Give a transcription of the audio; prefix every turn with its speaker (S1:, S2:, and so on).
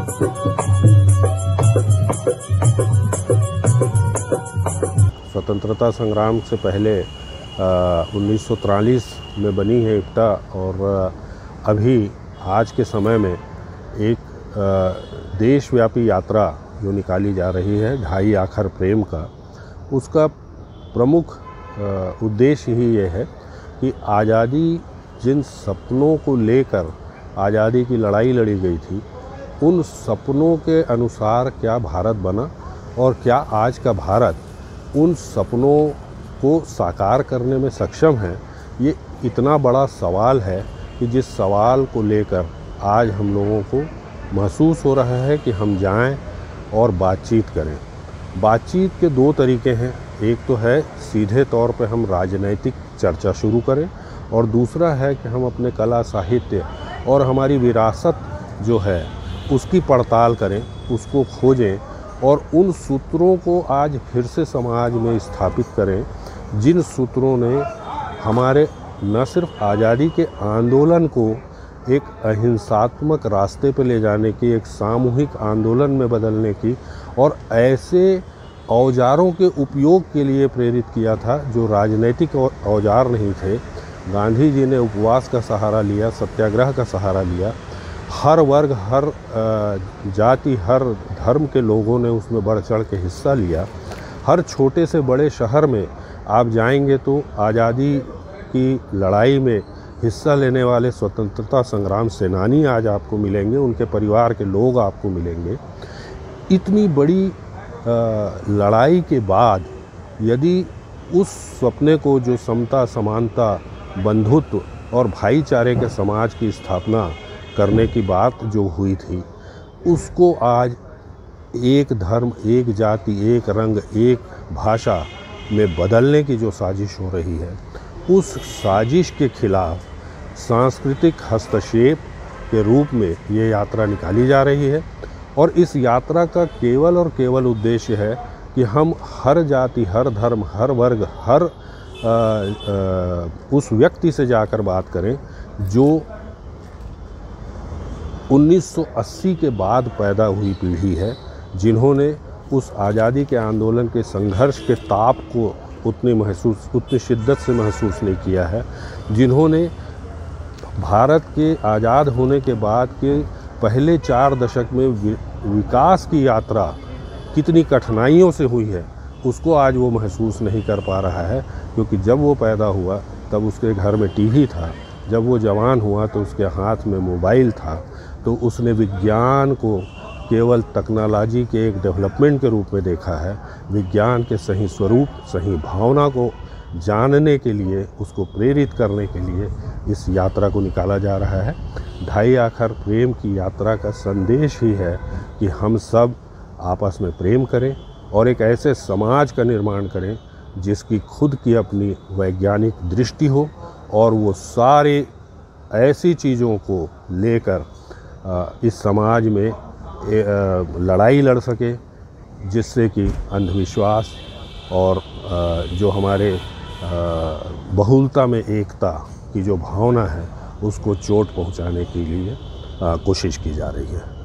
S1: स्वतंत्रता संग्राम से पहले 1943 में बनी है इप्टा, और अभी आज के समय में एक देशव्यापी यात्रा जो निकाली जा रही है ढाई आखर प्रेम का, उसका प्रमुख उद्देश्य ही ये है कि आज़ादी, जिन सपनों को लेकर आज़ादी की लड़ाई लड़ी गई थी, उन सपनों के अनुसार क्या भारत बना और क्या आज का भारत उन सपनों को साकार करने में सक्षम है। ये इतना बड़ा सवाल है कि जिस सवाल को लेकर आज हम लोगों को महसूस हो रहा है कि हम जाएं और बातचीत करें। बातचीत के दो तरीके हैं, एक तो है सीधे तौर पे हम राजनैतिक चर्चा शुरू करें, और दूसरा है कि हम अपने कला, साहित्य और हमारी विरासत जो है उसकी पड़ताल करें, उसको खोजें और उन सूत्रों को आज फिर से समाज में स्थापित करें, जिन सूत्रों ने हमारे न सिर्फ आज़ादी के आंदोलन को एक अहिंसात्मक रास्ते पर ले जाने की, एक सामूहिक आंदोलन में बदलने की और ऐसे औजारों के उपयोग के लिए प्रेरित किया था जो राजनीतिक औजार नहीं थे। गांधी जी ने उपवास का सहारा लिया, सत्याग्रह का सहारा लिया। हर वर्ग, हर जाति, हर धर्म के लोगों ने उसमें बढ़ चढ़ के हिस्सा लिया। हर छोटे से बड़े शहर में आप जाएंगे तो आज़ादी की लड़ाई में हिस्सा लेने वाले स्वतंत्रता संग्राम सेनानी आज आपको मिलेंगे, उनके परिवार के लोग आपको मिलेंगे। इतनी बड़ी लड़ाई के बाद यदि उस सपने को, जो समता, समानता, बंधुत्व और भाईचारे के समाज की स्थापना करने की बात जो हुई थी, उसको आज एक धर्म, एक जाति, एक रंग, एक भाषा में बदलने की जो साजिश हो रही है, उस साजिश के खिलाफ सांस्कृतिक हस्तक्षेप के रूप में ये यात्रा निकाली जा रही है। और इस यात्रा का केवल और केवल उद्देश्य है कि हम हर जाति, हर धर्म, हर वर्ग, हर उस व्यक्ति से जाकर बात करें जो 1980 के बाद पैदा हुई पीढ़ी है, जिन्होंने उस आज़ादी के आंदोलन के संघर्ष के ताप को उतनी शिद्दत से महसूस नहीं किया है, जिन्होंने भारत के आज़ाद होने के बाद के पहले 4 दशक में विकास की यात्रा कितनी कठिनाइयों से हुई है, उसको आज वो महसूस नहीं कर पा रहा है। क्योंकि जब वो पैदा हुआ तब उसके घर में टीवी था, जब वो जवान हुआ तो उसके हाथ में मोबाइल था, तो उसने विज्ञान को केवल टेक्नोलॉजी के एक डेवलपमेंट के रूप में देखा है। विज्ञान के सही स्वरूप, सही भावना को जानने के लिए, उसको प्रेरित करने के लिए इस यात्रा को निकाला जा रहा है। ढाई आखर प्रेम की यात्रा का संदेश ही है कि हम सब आपस में प्रेम करें और एक ऐसे समाज का निर्माण करें जिसकी खुद की अपनी वैज्ञानिक दृष्टि हो और वो सारे ऐसी चीज़ों को लेकर इस समाज में लड़ाई लड़ सके, जिससे कि अंधविश्वास और जो हमारे बहुलता में एकता की जो भावना है, उसको चोट पहुंचाने के लिए कोशिश की जा रही है।